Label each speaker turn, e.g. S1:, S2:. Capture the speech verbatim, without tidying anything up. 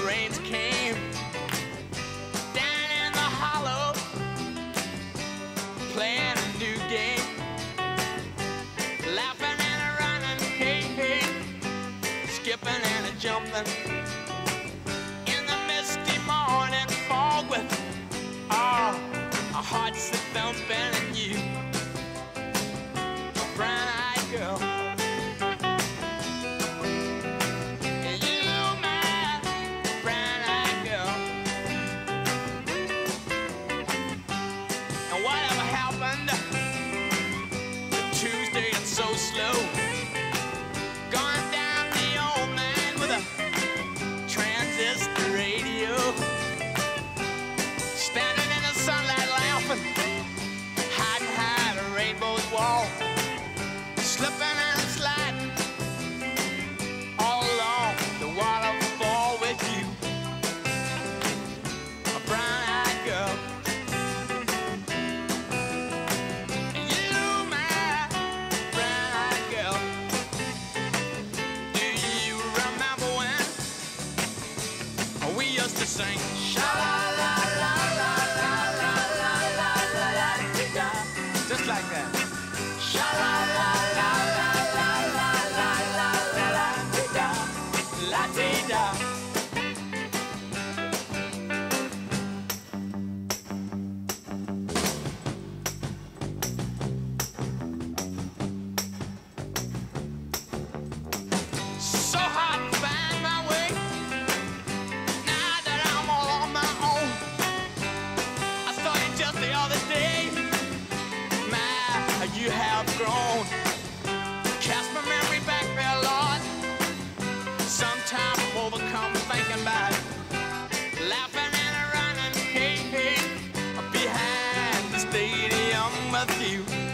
S1: rains came down in the hollow, playing a new game, laughing and a running, hey, hey, skipping and a jumping in the misty morning fog with oh, our hearts a thumping and you, a brown-eyed girl. Whatever happened to Tuesday, it's so slow. Going down the old man with a transistor radio, standing in the sunlight laughing, hiding behind a rainbow's wall, slipping and sliding all along the waterfall with you, a brown-eyed girl. We used to sing sha la la la la la la la la la la da, just like that. Sha la la la la la la la la la la da, la da. So hard to find my way. Just the other day, my, you have grown. Cast my memory back there, Lord. Sometimes I'm overcome thinking about it, laughing and running, hey, hey, behind the stadium with you.